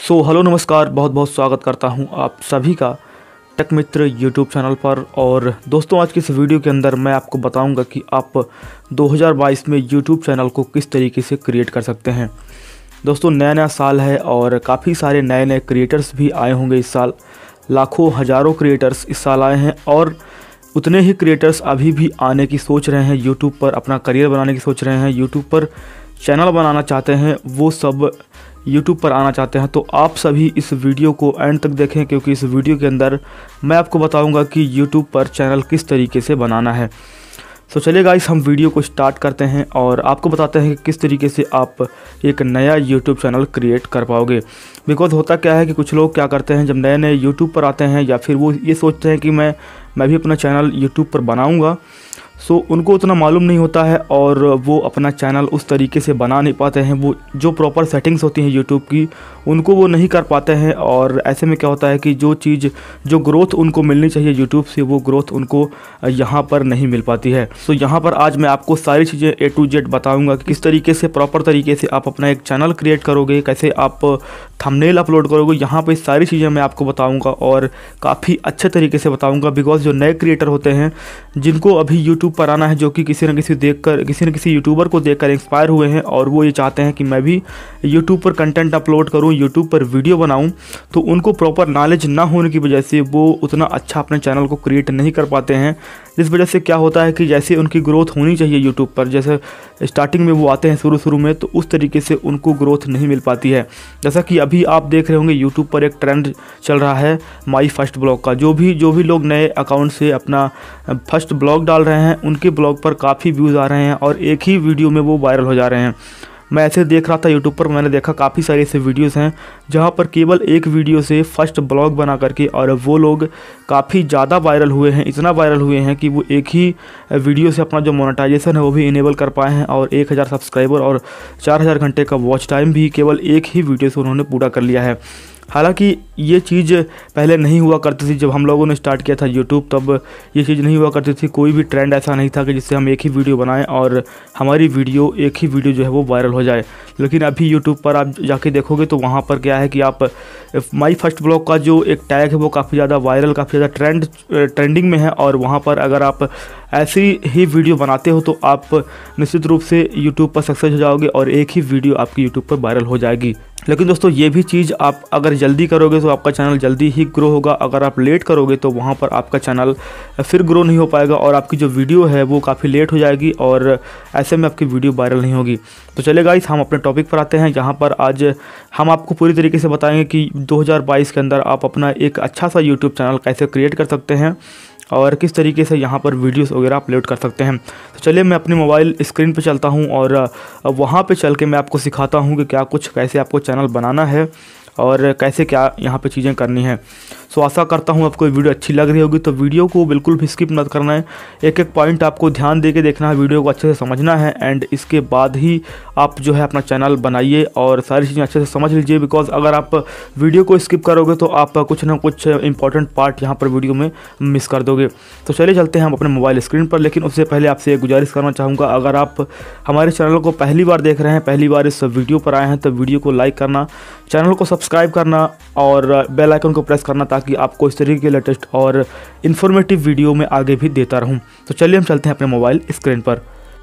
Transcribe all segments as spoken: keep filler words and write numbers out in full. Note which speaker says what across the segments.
Speaker 1: So hello नमस्कार, बहुत बहुत स्वागत करता हूं आप सभी का टेक मित्र यूट्यूब चैनल पर। और दोस्तों, आज की इस वीडियो के अंदर मैं आपको बताऊंगा कि आप दो हज़ार बाईस में यूट्यूब चैनल को किस तरीके से क्रिएट कर सकते हैं। दोस्तों, नया नया साल है और काफ़ी सारे नए नए क्रिएटर्स भी आए होंगे इस साल। लाखों हज़ारों क्रिएटर्स इस साल आए हैं और उतने ही क्रिएटर्स अभी भी आने की सोच रहे हैं, यूट्यूब पर अपना करियर बनाने की सोच रहे हैं, यूट्यूब पर चैनल बनाना चाहते हैं, वो सब यूट्यूब पर आना चाहते हैं। तो आप सभी इस वीडियो को एंड तक देखें, क्योंकि इस वीडियो के अंदर मैं आपको बताऊंगा कि यूट्यूब पर चैनल किस तरीके से बनाना है। तो चलिए गाइस, हम वीडियो को स्टार्ट करते हैं और आपको बताते हैं कि किस तरीके से आप एक नया यूट्यूब चैनल क्रिएट कर पाओगे। बिकॉज होता क्या है कि कुछ लोग क्या करते हैं, जब नए नए यूट्यूब पर आते हैं या फिर वो ये सोचते हैं कि मैं मैं भी अपना चैनल यूट्यूब पर बनाऊंगा, सो उनको उतना मालूम नहीं होता है और वो अपना चैनल उस तरीके से बना नहीं पाते हैं। वो जो प्रॉपर सेटिंग्स होती हैं यूट्यूब की, उनको वो नहीं कर पाते हैं और ऐसे में क्या होता है कि जो चीज़ जो ग्रोथ उनको मिलनी चाहिए यूट्यूब से, वो ग्रोथ उनको यहाँ पर नहीं मिल पाती है। सो यहाँ पर आज मैं आपको सारी चीज़ें ए टू जेड बताऊँगा कि किस तरीके से प्रॉपर तरीके से आप अपना एक चैनल क्रिएट करोगे, कैसे आप थंबनेल अपलोड करोगे। यहाँ पर सारी चीज़ें मैं आपको बताऊँगा और काफ़ी अच्छे तरीके से बताऊँगा। बिकॉज जो नए क्रिएटर होते हैं, जिनको अभी यूट्यूब पर आना है, जो कि किसी न किसी देखकर किसी न किसी यूट्यूबर को देखकर इंस्पायर हुए हैं और वो ये चाहते हैं कि मैं भी यूट्यूब पर कंटेंट अपलोड करूं, यूट्यूब पर वीडियो बनाऊं, तो उनको प्रॉपर नॉलेज ना होने की वजह से वो उतना अच्छा अपने चैनल को क्रिएट नहीं कर पाते हैं। जिस वजह से क्या होता है कि जैसे उनकी ग्रोथ होनी चाहिए यूट्यूब पर, जैसे स्टार्टिंग में वो आते हैं शुरू शुरू में, तो उस तरीके से उनको ग्रोथ नहीं मिल पाती है। जैसा कि अभी आप देख रहे होंगे यूट्यूब पर एक ट्रेंड चल रहा है माई फर्स्ट ब्लॉग का। जो भी जो भी लोग नए अकाउंट से अपना फर्स्ट ब्लॉग डाल रहे हैं, उनके ब्लॉग पर काफ़ी व्यूज़ आ रहे हैं और एक ही वीडियो में वो वायरल हो जा रहे हैं। मैं ऐसे देख रहा था यूट्यूब पर, मैंने देखा काफ़ी सारे ऐसे वीडियोस हैं जहां पर केवल एक वीडियो से फर्स्ट ब्लॉग बना करके और वो लोग काफ़ी ज़्यादा वायरल हुए हैं। इतना वायरल हुए हैं कि वो एक ही वीडियो से अपना जो मोनेटाइजेशन है वो भी इनेबल कर पाए हैं और एक हज़ार सब्सक्राइबर और चार हज़ार घंटे का वॉच टाइम भी केवल एक ही वीडियो से उन्होंने पूरा कर लिया है। हालांकि ये चीज़ पहले नहीं हुआ करती थी। जब हम लोगों ने स्टार्ट किया था यूट्यूब, तब ये चीज़ नहीं हुआ करती थी। कोई भी ट्रेंड ऐसा नहीं था कि जिससे हम एक ही वीडियो बनाएं और हमारी वीडियो एक ही वीडियो जो है वो वायरल हो जाए। लेकिन अभी यूट्यूब पर आप जाके देखोगे तो वहाँ पर क्या है कि आप माई फर्स्ट ब्लॉग का जो एक टैग है वो काफ़ी ज़्यादा वायरल, काफ़ी ज़्यादा ट्रेंड ट्रेंडिंग में है और वहाँ पर अगर आप ऐसी ही वीडियो बनाते हो तो आप निश्चित रूप से यूट्यूब पर सक्सेस हो जाओगे और एक ही वीडियो आपकी यूट्यूब पर वायरल हो जाएगी। लेकिन दोस्तों, ये भी चीज़ आप अगर जल्दी करोगे तो आपका चैनल जल्दी ही ग्रो होगा। अगर आप लेट करोगे तो वहाँ पर आपका चैनल फिर ग्रो नहीं हो पाएगा और आपकी जो वीडियो है वो काफ़ी लेट हो जाएगी और ऐसे में आपकी वीडियो वायरल नहीं होगी। तो चलिए गाइस, हम अपने टॉपिक पर आते हैं। यहाँ पर आज हम आपको पूरी तरीके से बताएंगे कि दो हज़ार बाईस के अंदर आप अपना एक अच्छा सा यूट्यूब चैनल कैसे क्रिएट कर सकते हैं और किस तरीके से यहाँ पर वीडियोस वगैरह अपलोड कर सकते हैं। तो चलिए, मैं अपनी मोबाइल स्क्रीन पे चलता हूँ और वहाँ पे चल के मैं आपको सिखाता हूँ कि क्या कुछ कैसे आपको चैनल बनाना है और कैसे क्या यहाँ पे चीज़ें करनी है। सो आशा करता हूँ आपको वीडियो अच्छी लग रही होगी। तो वीडियो को बिल्कुल भी स्किप मत करना है, एक एक पॉइंट आपको ध्यान दे के देखना है, वीडियो को अच्छे से समझना है एंड इसके बाद ही आप जो है अपना चैनल बनाइए और सारी चीज़ें अच्छे से समझ लीजिए। बिकॉज अगर आप वीडियो को स्किप करोगे तो आप कुछ ना कुछ इंपॉर्टेंट पार्ट यहाँ पर वीडियो में मिस कर दोगे। तो चलिए चलते हैं हम अपने मोबाइल स्क्रीन पर। लेकिन उससे पहले आपसे एक गुजारिश करना चाहूँगा, अगर आप हमारे चैनल को पहली बार देख रहे हैं, पहली बार इस वीडियो पर आए हैं, तो वीडियो को लाइक करना, चैनल को सब्सक्राइब करना और बेल आइकन को प्रेस करना, ताकि आपको इस तरीके के लेटेस्ट और इन्फॉर्मेटिव वीडियो में आगे भी देता रहूं। तो चलिए हम चलते हैं अपने मोबाइल स्क्रीन पर।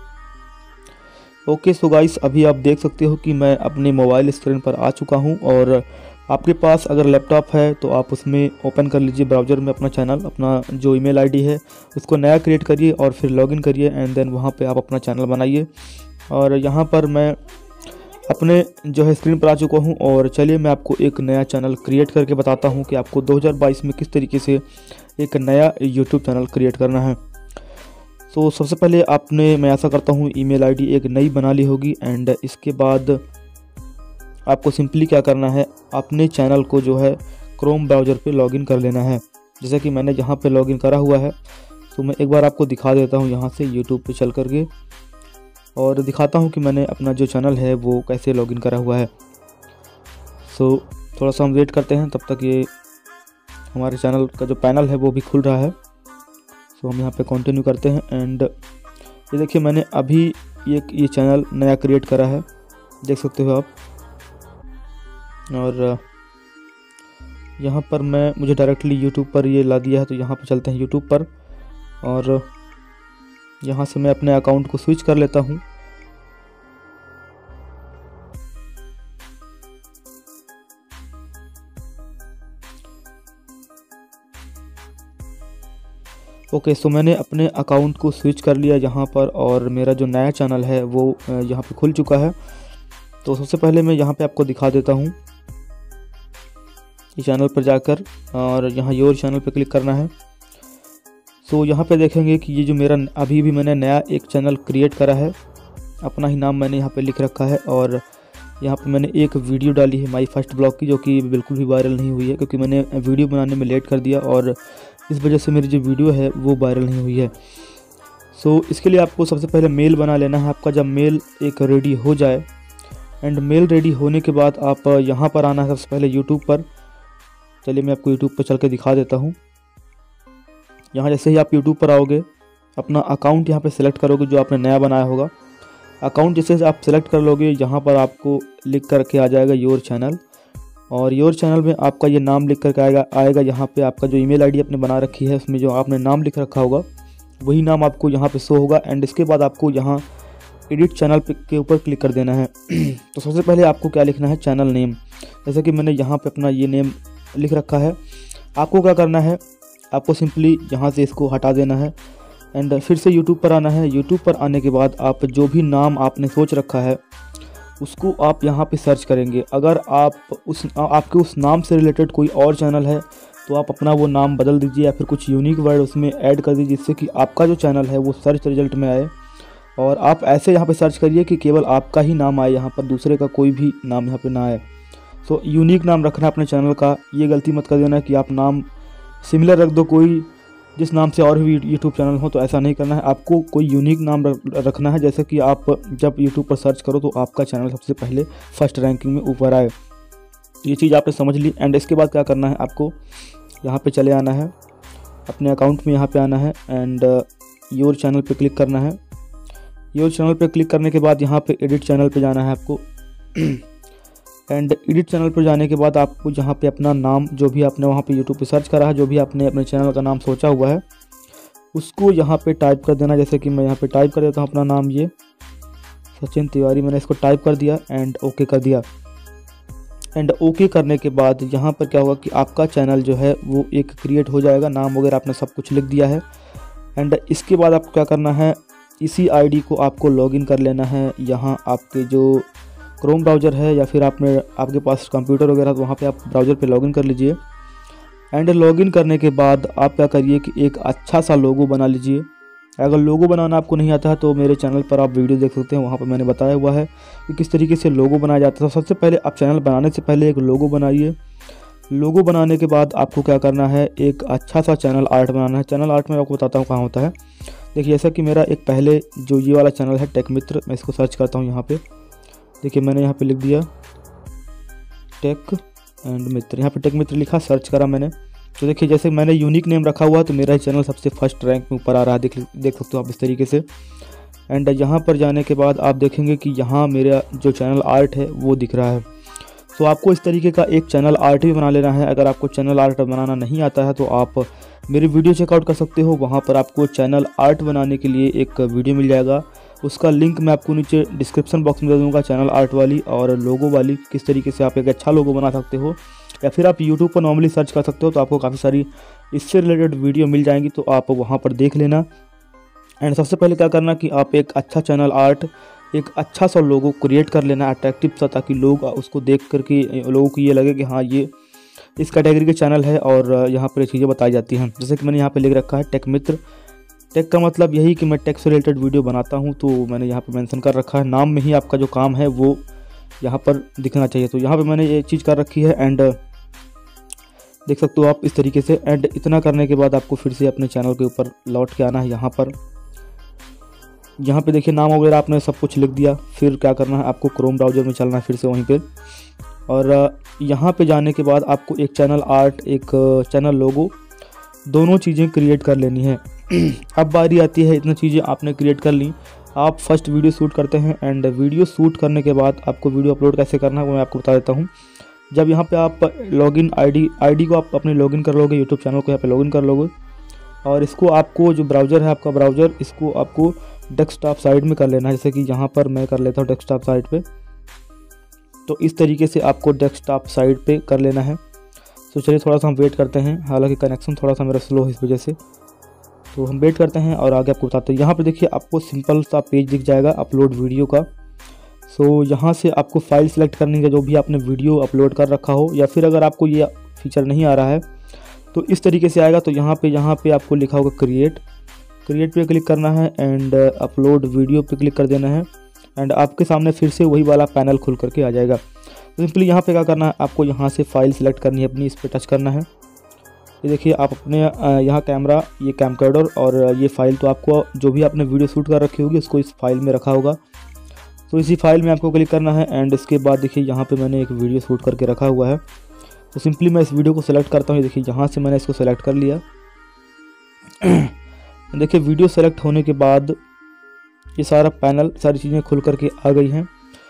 Speaker 1: ओके सो गाइस, अभी आप देख सकते हो कि मैं अपने मोबाइल स्क्रीन पर आ चुका हूं और आपके पास अगर लैपटॉप है तो आप उसमें ओपन कर लीजिए ब्राउज़र में अपना चैनल, अपना जो ईमेल आईडी है उसको नया क्रिएट करिए और फिर लॉगिन करिए एंड देन वहाँ पे आप अपना चैनल बनाइए। और यहाँ पर मैं अपने जो है स्क्रीन पर आ चुका हूँ और चलिए मैं आपको एक नया चैनल क्रिएट करके बताता हूँ कि आपको दो हज़ार बाईस में किस तरीके से एक नया यूट्यूब चैनल क्रिएट करना है। तो सबसे पहले आपने, मैं ऐसा करता हूँ, ईमेल आईडी एक नई बना ली होगी एंड इसके बाद आपको सिंपली क्या करना है, अपने चैनल को जो है क्रोम ब्राउज़र पे लॉगिन कर लेना है। जैसा कि मैंने यहाँ पे लॉगिन करा हुआ है, तो मैं एक बार आपको दिखा देता हूँ यहाँ से यूट्यूब पे चल करके और दिखाता हूँ कि मैंने अपना जो चैनल है वो कैसे लॉगिन करा हुआ है। सो थोड़ा सा हम वेट करते हैं, तब तक ये हमारे चैनल का जो पैनल है वो भी खुल रहा है। सो हम यहाँ पे कंटिन्यू करते हैं एंड ये देखिए, मैंने अभी ये ये चैनल नया क्रिएट करा है, देख सकते हो आप। और यहाँ पर मैं मुझे डायरेक्टली यूट्यूब पर ये ला दिया है, तो यहाँ पर चलते हैं यूट्यूब पर और यहाँ से मैं अपने अकाउंट को स्विच कर लेता हूँ। ओके okay, सो मैंने अपने अकाउंट को स्विच कर लिया यहाँ पर और मेरा जो नया चैनल है वो यहाँ पे खुल चुका है। तो सबसे पहले मैं यहाँ पे आपको दिखा देता हूँ, ये चैनल पर जाकर और यहाँ योर चैनल पे क्लिक करना है। सो यहाँ पे देखेंगे कि ये जो मेरा अभी भी मैंने नया एक चैनल क्रिएट करा है, अपना ही नाम मैंने यहाँ पे लिख रखा है और यहाँ पे मैंने एक वीडियो डाली है माई फर्स्ट ब्लॉग की, जो कि बिल्कुल भी वायरल नहीं हुई है क्योंकि मैंने वीडियो बनाने में लेट कर दिया और इस वजह से मेरी जो वीडियो है वो वायरल नहीं हुई है। सो so, इसके लिए आपको सबसे पहले मेल बना लेना है। आपका जब मेल एक रेडी हो जाए एंड मेल रेडी होने के बाद आप यहाँ पर आना है सबसे पहले यूट्यूब पर। चलिए मैं आपको यूट्यूब पर चल के दिखा देता हूँ। यहाँ जैसे ही आप यूट्यूब पर आओगे, अपना अकाउंट यहाँ पर सेलेक्ट करोगे जो आपने नया बनाया होगा। अकाउंट जैसे आप सेलेक्ट कर लोगे, यहाँ पर आपको लिख करके आ जाएगा योर चैनल और योर चैनल में आपका ये नाम लिख करके आएगा आएगा यहाँ पे आपका जो ईमेल आईडी आपने बना रखी है उसमें जो आपने नाम लिख रखा होगा वही नाम आपको यहाँ पे शो होगा। एंड इसके बाद आपको यहाँ एडिट चैनल के ऊपर क्लिक कर देना है। तो सबसे पहले आपको क्या लिखना है, चैनल नेम। जैसे कि मैंने यहाँ पे अपना ये नेम लिख रखा है। आपको क्या करना है, आपको सिंपली यहाँ से इसको हटा देना है एंड फिर से यूट्यूब पर आना है। यूट्यूब पर आने के बाद आप जो भी नाम आपने सोच रखा है उसको आप यहाँ पे सर्च करेंगे। अगर आप उस आपके उस नाम से रिलेटेड कोई और चैनल है तो आप अपना वो नाम बदल दीजिए या फिर कुछ यूनिक वर्ड उसमें ऐड कर दीजिए जिससे कि आपका जो चैनल है वो सर्च रिजल्ट में आए। और आप ऐसे यहाँ पे सर्च करिए कि केवल आपका ही नाम आए, यहाँ पर दूसरे का कोई भी नाम यहाँ पे ना आए। सो यूनिक नाम रखना अपने चैनल का। ये गलती मत कर देना कि आप नाम सिमिलर रख दो कोई जिस नाम से और भी यूट्यूब चैनल हो, तो ऐसा नहीं करना है। आपको कोई यूनिक नाम रखना है जैसे कि आप जब यूट्यूब पर सर्च करो तो आपका चैनल सबसे पहले फर्स्ट रैंकिंग में ऊपर आए। ये चीज़ आपने समझ ली। एंड इसके बाद क्या करना है, आपको यहाँ पे चले आना है, अपने अकाउंट में यहाँ पे आना है एंड योर चैनल पे क्लिक करना है। योर चैनल पे क्लिक करने के बाद यहाँ पे एडिट चैनल पे जाना है आपको। एंड एडिट चैनल पर जाने के बाद आपको यहाँ पे अपना नाम जो भी आपने वहाँ पे यूट्यूब पे सर्च करा है, जो भी आपने अपने चैनल का नाम सोचा हुआ है उसको यहाँ पे टाइप कर देना। जैसे कि मैं यहाँ पे टाइप कर देता हूँ अपना नाम, ये सचिन तिवारी, मैंने इसको टाइप कर दिया एंड ओके कर दिया। एंड ओके करने के बाद यहाँ पर क्या होगा कि आपका चैनल जो है वो एक क्रिएट हो जाएगा। नाम वगैरह आपने सब कुछ लिख दिया है। एंड इसके बाद आपको क्या करना है, इसी आईडी को आपको लॉगिन कर लेना है। यहाँ आपके जो क्रोम ब्राउज़र है या फिर आपने आपके पास कंप्यूटर वगैरह तो वहाँ पे आप ब्राउज़र पे लॉगिन कर लीजिए। एंड लॉगिन करने के बाद आप क्या करिए कि एक अच्छा सा लोगो बना लीजिए। अगर लोगो बनाना आपको नहीं आता है तो मेरे चैनल पर आप वीडियो देख सकते हैं, वहाँ पर मैंने बताया हुआ है कि किस तरीके से लोगो बनाया जाता है। सबसे पहले आप चैनल बनाने से पहले एक लोगो बनाइए। लोगो बनाने के बाद आपको क्या करना है, एक अच्छा सा चैनल आर्ट बनाना है। चैनल आर्ट में आपको बताता हूँ कहाँ होता है। देखिए जैसा कि मेरा एक पहले जो ये वाला चैनल है टेक मित्र, मैं इसको सर्च करता हूँ यहाँ पे। देखिए मैंने यहाँ पे लिख दिया टेक एंड मित्र, यहाँ पे टेक मित्र लिखा, सर्च करा मैंने। तो देखिए जैसे मैंने यूनिक नेम रखा हुआ है तो मेरा चैनल सबसे फर्स्ट रैंक में ऊपर आ रहा है, देख देख सकते हो आप इस तरीके से। एंड यहाँ पर जाने के बाद आप देखेंगे कि यहाँ मेरा जो चैनल आर्ट है वो दिख रहा है। तो आपको इस तरीके का एक चैनल आर्ट भी बना लेना है। अगर आपको चैनल आर्ट बनाना नहीं आता है तो आप मेरी वीडियो चेकआउट कर सकते हो। वहाँ पर आपको चैनल आर्ट बनाने के लिए एक वीडियो मिल जाएगा, उसका लिंक मैं आपको नीचे डिस्क्रिप्शन बॉक्स में दे दूँगा। चैनल आर्ट वाली और लोगो वाली, किस तरीके से आप एक अच्छा लोगो बना सकते हो, या फिर आप यूट्यूब पर नॉर्मली सर्च कर सकते हो तो आपको काफ़ी सारी इससे रिलेटेड वीडियो मिल जाएंगी, तो आप वहाँ पर देख लेना। एंड सबसे पहले क्या करना कि आप एक अच्छा चैनल आर्ट, एक अच्छा सा लोगो क्रिएट कर लेना, अट्रैक्टिव सा, ताकि लोग उसको देख कर के लोगों को ये लगे कि हाँ ये इस कैटेगरी के चैनल है और यहाँ पर चीज़ें बताई जाती हैं। जैसे कि मैंने यहाँ पे लिख रखा है टेक मित्र। टेक का मतलब यही कि मैं टेक से रिलेटेड वीडियो बनाता हूँ, तो मैंने यहाँ पे मेंशन कर रखा है। नाम में ही आपका जो काम है वो यहाँ पर दिखना चाहिए, तो यहाँ पे मैंने ये चीज़ कर रखी है। एंड देख सकते हो आप इस तरीके से। एंड इतना करने के बाद आपको फिर से अपने चैनल के ऊपर लौट के आना है। यहाँ पर यहाँ पे देखिए नाम वगैरह आपने सब कुछ लिख दिया। फिर क्या करना है, आपको क्रोम ब्राउज़र में चलना है फिर से वहीं पे, और यहाँ पे जाने के बाद आपको एक चैनल आर्ट, एक चैनल लोगो, दोनों चीज़ें क्रिएट कर लेनी है। अब बारी आती है, इतनी चीज़ें आपने क्रिएट कर ली, आप फर्स्ट वीडियो शूट करते हैं। एंड वीडियो शूट करने के बाद आपको वीडियो अपलोड कैसे करना है वो मैं आपको बता देता हूँ। जब यहाँ पे आप लॉगिन आईडी आईडी को आप अपने लॉगिन कर लोगे, यूट्यूब चैनल को यहाँ पे लॉगिन कर लोगे और इसको आपको जो ब्राउज़र है आपका ब्राउज़र, इसको आपको डेस्कटॉप साइड में कर लेना है। जैसे कि यहाँ पर मैं कर लेता हूँ डेस्कटॉप साइड पे, तो इस तरीके से आपको डेस्कटॉप साइड पे कर लेना है। तो चलिए थोड़ा सा हम वेट करते हैं, हालांकि कनेक्शन थोड़ा सा मेरा स्लो है इस वजह से, तो हम वेट करते हैं और आगे आपको बताते हैं। यहाँ पर देखिए आपको सिंपल सा पेज दिख जाएगा अपलोड वीडियो का। सो यहाँ से आपको फाइल सेलेक्ट करनी है जो भी आपने वीडियो अपलोड कर रखा हो, या फिर अगर आपको ये फीचर नहीं आ रहा है तो इस तरीके से आएगा। तो यहाँ पे यहाँ पे आपको लिखा होगा क्रिएट, क्रिएट पे क्लिक करना है एंड अपलोड वीडियो पे क्लिक कर देना है एंड आपके सामने फिर से वही वाला पैनल खुल करके आ जाएगा। तो सिंपली यहाँ पे क्या करना है, आपको यहाँ से फाइल सेलेक्ट करनी है अपनी, इस पर टच करना है। ये देखिए आप अपने यहाँ कैमरा, ये कैमकॉर्डर और ये फाइल, तो आपको जो भी आपने वीडियो शूट कर रखी होगी उसको इस फाइल में रखा होगा। तो इसी फाइल में आपको क्लिक करना है एंड इसके बाद देखिए यहाँ पे मैंने एक वीडियो शूट करके रखा हुआ है। तो सिंपली मैं इस वीडियो को सेलेक्ट करता हूँ। देखिए यहाँ से मैंने इसको सेलेक्ट कर लिया। देखिए वीडियो सेलेक्ट होने के बाद ये सारा पैनल, सारी चीज़ें खुल करके आ गई हैं।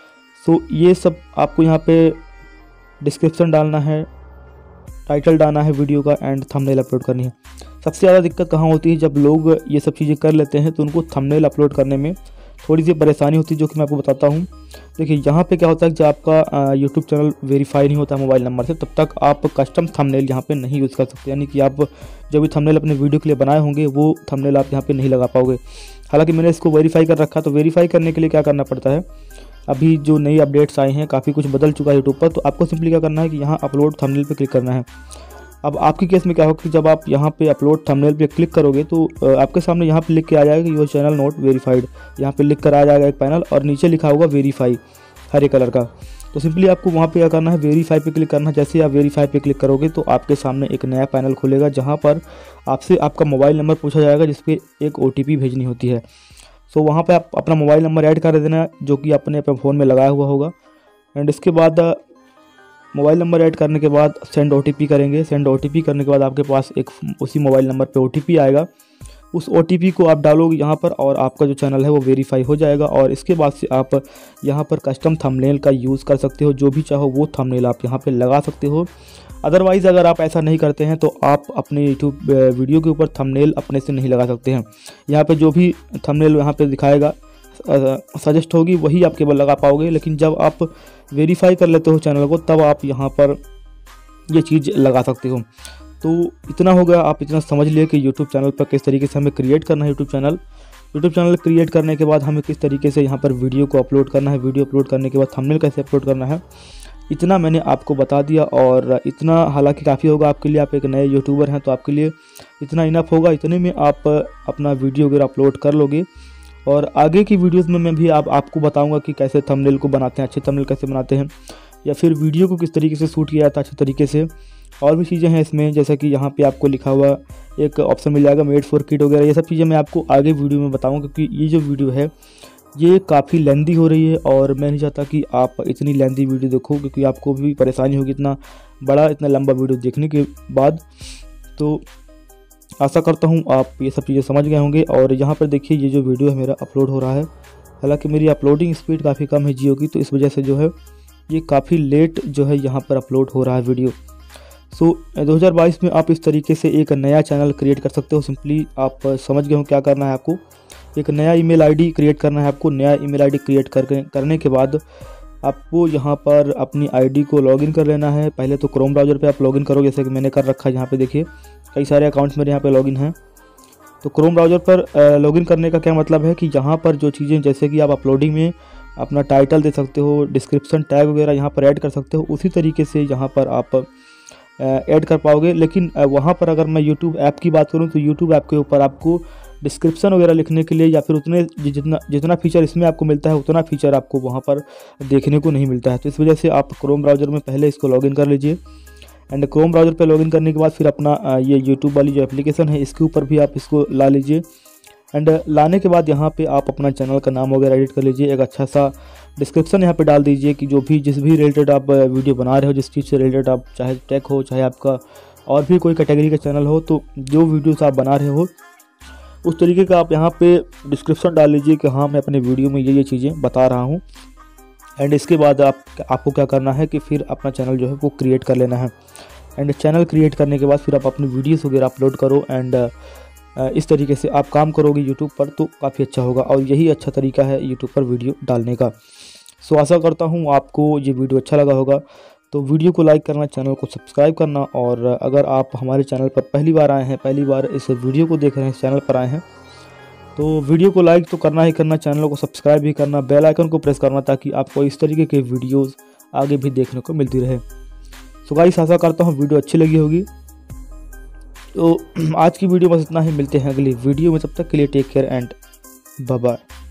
Speaker 1: सो ये सब आपको यहाँ पे डिस्क्रिप्शन डालना है, टाइटल डालना है वीडियो का एंड थंबनेल अपलोड करनी है। सबसे ज़्यादा दिक्कत कहाँ होती है, जब लोग ये सब चीज़ें कर लेते हैं तो उनको थंबनेल अपलोड करने में थोड़ी सी परेशानी होती है, जो कि मैं आपको बताता हूँ। देखिए यहाँ पे क्या होता है, जब आपका यूट्यूब चैनल वेरीफाई नहीं होता मोबाइल नंबर से, तब तक आप कस्टम थंबनेल यहाँ पे नहीं यूज़ कर सकते। यानी कि आप जो भी थंबनेल अपने वीडियो के लिए बनाए होंगे वो थंबनेल आप यहाँ पे नहीं लगा पाओगे। हालांकि मैंने इसको वेरीफाई कर रखा, तो वेरीफाई करने के लिए क्या करना पड़ता है, अभी जो नई अपडेट्स आए हैं, काफ़ी कुछ बदल चुका है यूट्यूब पर। तो आपको सिंपली क्या करना है कि यहाँ अपलोड थंबनेल पे क्लिक करना है। अब आपके केस में क्या होगा कि जब आप यहाँ पे अपलोड थंबनेल पे क्लिक करोगे तो आपके सामने यहाँ पे लिख के आ जाएगा कि योर चैनल नॉट वेरीफाइड। यहाँ पे लिख कर आ जाएगा एक पैनल और नीचे लिखा होगा वेरीफाई हरे कलर का। तो सिंपली आपको वहाँ पे क्या करना है, वेरीफाई पे क्लिक करना है। जैसे आप वेरीफाई पे क्लिक करोगे तो आपके सामने एक नया पैनल खुलेगा जहाँ पर आपसे आपका मोबाइल नंबर पूछा जाएगा, जिसपे एक ओ टी पी भेजनी होती है। सो वहाँ पे आप अपना मोबाइल नंबर ऐड कर देना है जो कि अपने अपने फ़ोन में लगाया हुआ होगा एंड इसके बाद मोबाइल नंबर ऐड करने के बाद सेंड ओ टी पी करेंगे। सेंड ओ टी पी करने के बाद आपके पास एक उसी मोबाइल नंबर पे ओ टी पी आएगा। उस ओ टी पी को आप डालोगे यहाँ पर और आपका जो चैनल है वो वेरीफाई हो जाएगा। और इसके बाद से आप यहाँ पर कस्टम थंबनेल का यूज़ कर सकते हो, जो भी चाहो वो थंबनेल आप यहाँ पे लगा सकते हो। अदरवाइज़ अगर आप ऐसा नहीं करते हैं तो आप अपने यूट्यूब वीडियो के ऊपर थंबनेल अपने से नहीं लगा सकते हैं। यहाँ पे जो भी थंबनेल यहाँ पे दिखाएगा, सजेस्ट होगी, वही आप केवल लगा पाओगे। लेकिन जब आप वेरीफाई कर लेते हो चैनल को, तब आप यहाँ पर ये चीज़ लगा सकते हो। तो इतना हो गया, आप इतना समझ लिए कि यूट्यूब चैनल पर किस तरीके से हमें क्रिएट करना है YouTube channel. YouTube channel create करने के बाद हमें किस तरीके से यहाँ पर वीडियो को अपलोड करना है, वीडियो अपलोड करने के बाद थंबनेल कैसे अपलोड करना है, इतना मैंने आपको बता दिया। और इतना हालांकि काफ़ी होगा आपके लिए, आप एक नए यूट्यूबर हैं तो आपके लिए इतना इनफ होगा। इतने में आप अपना वीडियो वगैरह अपलोड कर लोगे। और आगे की वीडियोस में मैं भी आप आपको बताऊंगा कि कैसे थंबनेल को बनाते हैं, अच्छे थंबनेल कैसे बनाते हैं, या फिर वीडियो को किस तरीके से शूट किया जाता है अच्छे तरीके से। और भी चीज़ें हैं इसमें, जैसा कि यहाँ पे आपको लिखा हुआ एक ऑप्शन मिल जाएगा मेड फॉर किड वगैरह, ये सब चीज़ें मैं आपको आगे वीडियो में बताऊँगा। क्योंकि ये जो वीडियो है ये काफ़ी लेंदी हो रही है और मैं नहीं चाहता कि आप इतनी लेंदी वीडियो देखो, क्योंकि आपको भी परेशानी होगी इतना बड़ा इतना लंबा वीडियो देखने के बाद। तो आशा करता हूँ आप ये सब चीज़ें समझ गए होंगे। और यहाँ पर देखिए ये जो वीडियो है मेरा अपलोड हो रहा है। हालांकि मेरी अपलोडिंग स्पीड काफ़ी कम है जियो की, तो इस वजह से जो है ये काफ़ी लेट जो है यहाँ पर अपलोड हो रहा है वीडियो। सो दो हज़ार बाईस में आप इस तरीके से एक नया चैनल क्रिएट कर सकते हो। सिंपली आप समझ गए हो क्या करना है, आपको एक नया ईमेल आईडी क्रिएट करना है। आपको नया ईमेल आईडी क्रिएट करके करने के बाद आपको यहाँ पर अपनी आईडी को लॉगिन कर लेना है। पहले तो क्रोम ब्राउज़र पे आप लॉगिन करोगे, जैसे कि मैंने कर रखा है। यहाँ पे देखिए कई सारे अकाउंट्स मेरे यहाँ पे लॉगिन हैं। तो क्रोम ब्राउज़र पर लॉगिन करने का क्या मतलब है कि यहाँ पर जो चीज़ें, जैसे कि आप अपलोडिंग में अपना टाइटल दे सकते हो, डिस्क्रिप्शन टैग वगैरह यहाँ पर ऐड कर सकते हो, उसी तरीके से यहाँ पर आप ऐड कर पाओगे। लेकिन वहाँ पर अगर मैं यूट्यूब ऐप की बात करूँ तो यूट्यूब ऐप के ऊपर आपको डिस्क्रिप्शन वगैरह लिखने के लिए या फिर उतने जितना जितना फीचर इसमें आपको मिलता है उतना फीचर आपको वहाँ पर देखने को नहीं मिलता है। तो इस वजह से आप क्रोम ब्राउज़र में पहले इसको लॉगिन कर लीजिए एंड क्रोम ब्राउज़र पे लॉगिन करने के बाद फिर अपना ये यूट्यूब वाली जो एप्लीकेशन है इसके ऊपर भी आप इसको ला लीजिए। एंड लाने के बाद यहाँ पे आप अपना चैनल का नाम वगैरह एडिट कर लीजिए। एक अच्छा सा डिस्क्रिप्शन यहाँ पे डाल दीजिए कि जो भी जिस भी रिलेटेड आप वीडियो बना रहे हो, जिस चीज़ से रिलेटेड आप, चाहे टेक हो, चाहे आपका और भी कोई कैटेगरी का चैनल हो, तो जो वीडियोस आप बना रहे हो उस तरीके का आप यहाँ पे डिस्क्रिप्शन डाल लीजिए कि हाँ मैं अपने वीडियो में ये ये चीज़ें बता रहा हूँ। एंड इसके बाद आप आपको क्या करना है कि फिर अपना चैनल जो है वो क्रिएट कर लेना है। एंड चैनल क्रिएट करने के बाद फिर आप अपनी वीडियोस वगैरह अपलोड करो। एंड इस तरीके से आप काम करोगे यूट्यूब पर तो काफ़ी अच्छा होगा, और यही अच्छा तरीका है यूट्यूब पर वीडियो डालने का। सो आशा करता हूँ आपको ये वीडियो अच्छा लगा होगा। तो वीडियो को लाइक करना, चैनल को सब्सक्राइब करना, और अगर आप हमारे चैनल पर पहली बार आए हैं, पहली बार इस वीडियो को देख रहे हैं, इस चैनल पर आए हैं, तो वीडियो को लाइक तो करना ही करना, चैनल को सब्सक्राइब भी करना, बेल आइकन को प्रेस करना, ताकि आपको इस तरीके के वीडियोस आगे भी देखने को मिलती रहे। सो गाइस, आशा करता हूँ वीडियो अच्छी लगी होगी। तो आज की वीडियो बस इतना ही, मिलते हैं अगली वीडियो में, तब तक के लिए take care and bye bye.